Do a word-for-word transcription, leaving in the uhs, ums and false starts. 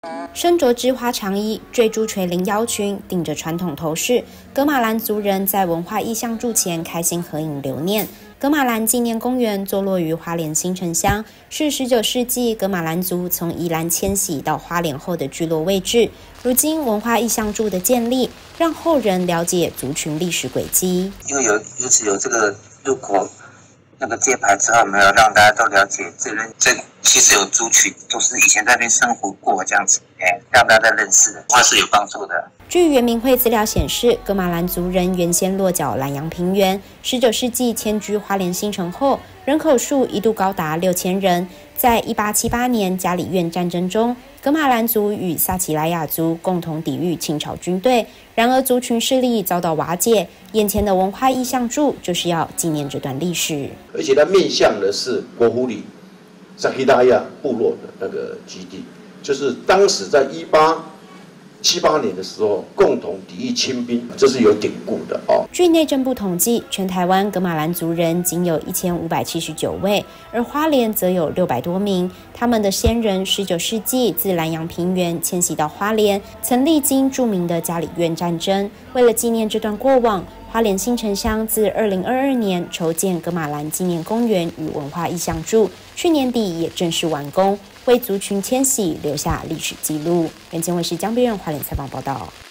身着织花长衣、缀珠垂翎腰裙，顶着传统头饰，噶玛兰族人在文化意象柱前开心合影留念。噶玛兰纪念公园坐落于花莲新城乡，是十九世纪噶玛兰族从宜兰迁徙到花莲后的聚落位置。如今文化意象柱的建立，让后人了解族群历史轨迹。 因为有因此有这个入口那个揭牌之后，没有让大家都了解这边这其实有族群都是以前在那边生活过这样子，哎，让大家认识的话是有帮助的。 据原民会资料显示，噶玛兰族人原先落脚兰阳平原，十九世纪迁居花莲新城后，人口数一度高达六千人。在一八七八年加里院战争中，噶玛兰族与萨奇莱雅族共同抵御清朝军队，然而族群势力遭到瓦解。眼前的文化意象柱就是要纪念这段历史， 而且它面向的是国府里萨奇莱雅部落的那个基地，就是当时在一八七八年的时候，共同抵御清兵，这是有典故的哦。 据内政部统计，全台湾噶玛兰族人仅有一千五百七十九位，而花莲则有六百多名。他们的先人十九世纪自兰阳平原迁徙到花莲，曾历经著名的加里院战争。为了纪念这段过往，花莲新城乡自二零二二年筹建噶玛兰纪念公园与文化意象柱，去年底也正式完工，为族群迁徙留下历史记录。远见卫视江边人花莲采访报道。